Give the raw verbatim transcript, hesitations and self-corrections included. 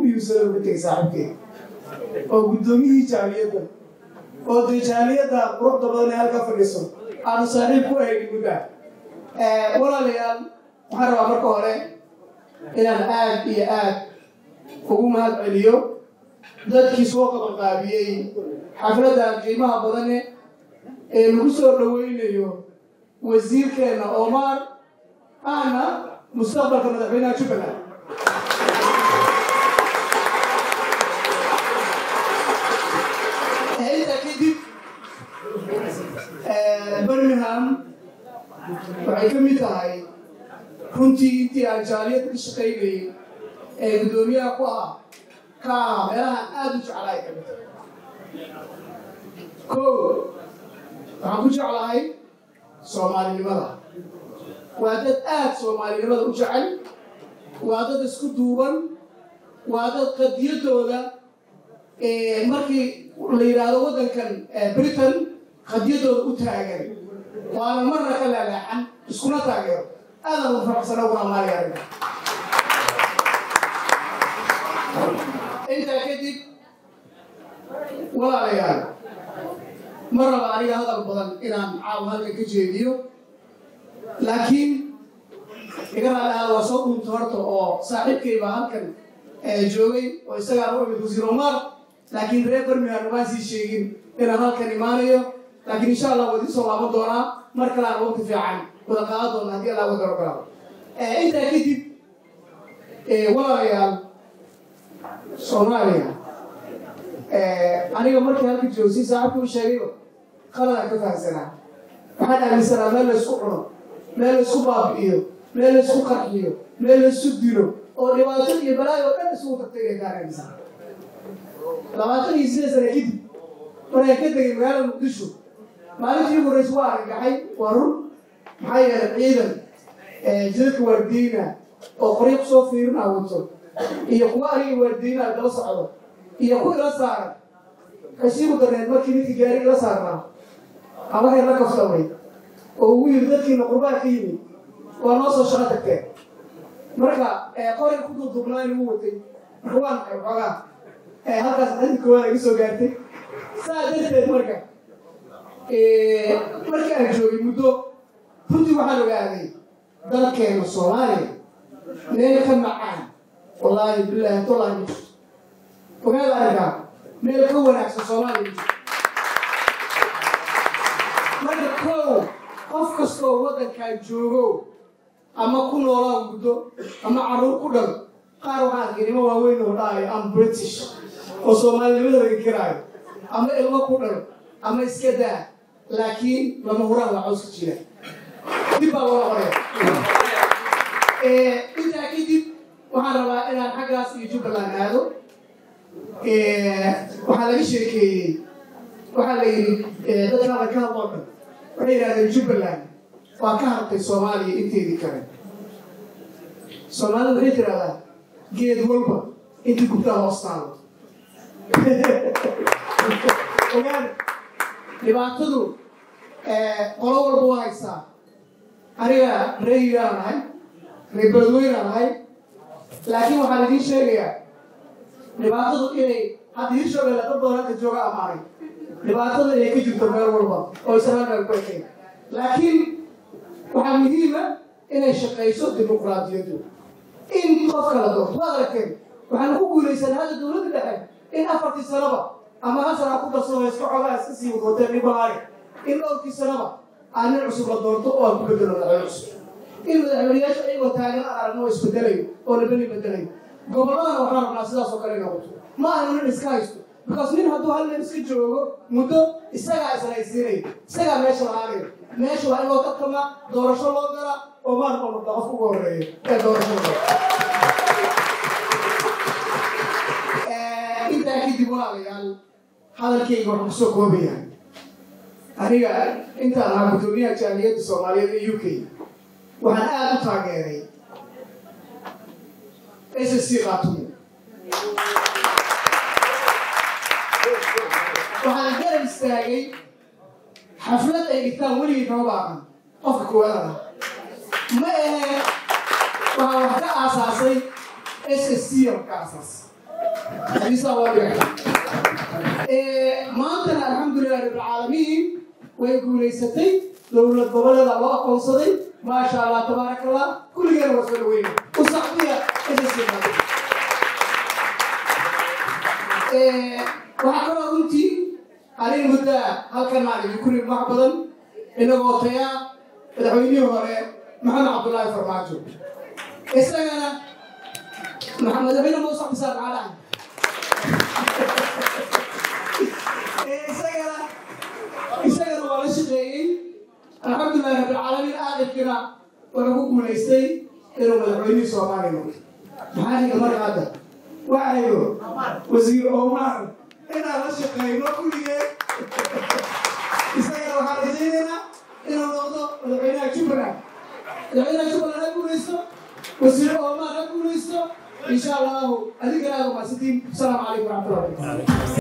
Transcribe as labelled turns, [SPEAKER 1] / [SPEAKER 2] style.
[SPEAKER 1] muhiimsan uga tegay saaxiibkay oo guddoomiyihii jaaliyadda oo dee jaaliyadda quruxda badan ee halka fadhiso aanu saaxiib ku ahayn muddaa walaalayaal waxaan rabaa marka hore inaan aad iyo aad ugu mahad celiyo dadkii soo qabanqaabiyey xafladdan qiimaha badane ee lagu soo dhaweynayo wasiirkeena Omar ahna mustaqbalka madaxweynaha Jubbaland inta kadib Birmingham waxay ka mid tahay runtii intii aan jaaliyadda ka shaqaynayay ee guddoomiyaha ku ah ka meelahan aad u jeclahay ka mid kow waxaan ku jeclahay soomaalinimada waa dad aad soomaalinimada u jecel waa dad isku duuban waa dad qadiyadooda markii la yidhaahdo waddankan Britain qadiyadooda u taagan waana marna ka leeleexan iskuna taageero aadan u faraxsana ugu amaanaya arrinta intaa kadib walaalayaal ma raba aniga hadal badan inaan caawa halkan ka jeediyo laakiin iga raali ahaada waa soo dhunta horta oo saaxiibkay baa halkan joogay oo isagaan u imid wasiir Omar laakiin reer Birmingham uma sii sheegin inaan halkan imaanayo laakiin insha Allah wadi soo laaban doonaa mar kale aan waqti fiican wada qaadan doonaa haddii Allah wada rogalo intaa kadib walaalayaal Soomaaliya aniga markii halka joogay saaxiibku u sheegay qalad ka fahansanaa waxaan aaminsanaa meel la isku cuno meel la isku baabi'iyo meel la isku qarxiyo meel la isku dilo oo dhibaato iyo balaayo dhan isugu tagtay gaaraysa labaatan iyo siddeed sano kadib markaan ka tegay magaalada Muqdisho maalintii ugu horreysay waa argagaxay waa run maxaa yeelay ciidan jidadka waardiina oo qoryo kusoo fiirinaa wato iyo kuwa aniga waardiina daba socdo iyo kuwa ila saaran kashiibu dareen markii ninkii gaari ila saarnaa ama waxay la kaftamay oo ugu yiri dadkiina qurbaan ka yimid waa noo soo shaqo tagteen marka qori ku duubnaa inuu watay ruwan ay xogaa halkaas inta koowaad iga soo gaartay saa darteed marka markii aan joogay muddo runtii waxaan ogaaday dalkeena Soomaaliya meel ka macaan wallaahi billaahi tallaahi ogaada arkaa meel ka wanaagsan Soomaaliya marka kow qof kastoo waddankan joogo ama ku noolaa muddo ama carruur ku dhal qaar waxaa arkay nimo waaweyn oo dhahayo am British oo Soomaalinimada laga kiraayo ama ilmo ku dhal ama iska daa laakiin lama huraan waa cawska jira dib baa loo qoraya intaa kadib waxaan rabaa inaan xaggaas iyo Jubbaland aado waxaa laga sheekeeyey waxaa la yidhi dadkaada ka hadloo dhan waxay yidhahdeen Jubbaland waa ka hartay Soomaaliya inteedii kale Soomaalida waxay tiraahdaa geed walba intii gubtaa hoos taalo ogaada dhibaatadu qolo walba waa haysaa aniga reer Hiiraan ahay reer Beledweyne ahay laakiin waxaan idiin sheegayaa dhibaatadu inay hadda Hirshabelle dad badan halka jooga amaanay dhibaatada inay ka jirto meel walba oo Israa'iil meel ku ekay laakiin waxaa muhiim ah inay shaqayso dimuqraadiyaddu in qof kala doorto waa aragteen waxaan ku guulaysan hadda dowladda dhexe in afartii sanaba ama hal sana ku darsado iska xogaa iska sii wadooteen nibaare in dhowrkii sanaba aan nin cusub la doorto oo aan ku bedelo madaxweyne cusub in madaxweynayaasha ayagoo taagan aan aragno oo isbedelayo oo nabani bedelayo gobolladana waxaan rabnaa sidaas oo kale inay noqoto ma aha nin iska haysto because nin hadduu hal nin iska joogo muddo isagaa isnaysiinaya isagaa meesha lahaanayo meesha waa in loo tartama doorasho loo gala oo maan oo noqda qofka ugu horreeya ee doorashada intaa kadib walaalayaal hadalkayga waxaan kusoo koobayaa aniga intaan ahaa guddoomiyaha jaaliyadda Soomaaliyeed ee U K waxaan aad u taageeray S S C Khartoum waxaan garab istaagay xaflad ay dhigtaan weligii kama baaqan qofka koowaad ma ahe waxaan wax ka aasaasay S S C oo ka aasaas عيسى وابيع ما أنت الحمد لله رب العالمين ويقول ليستي دولة قبل الله قوصدي ما شاء الله تبارك الله كل غير وصلوين وصحبية السنة وحكرا أنتي على المدة هل كان معي يكون معبدا إنه غطيا العيني وغير محمد عبد الله فرماجو إسرائيل محمد بن موسى بساب على إسرائيل إسرائيل ولا شيء الحمد لله رب العالمين آخر كنا ونقول ليستي إنه العيني سوامانه هذه كمان هذا وعيو وزير عمر إنا لشقينا كل شيء إسرائيل وحارجينا إنه نقطة العيني شبرا العيني شبرا نقول ليستو وزير عمر نقول ليستو إن شاء الله هذه كلام ما ستين السلام عليكم ورحمة الله وبركاته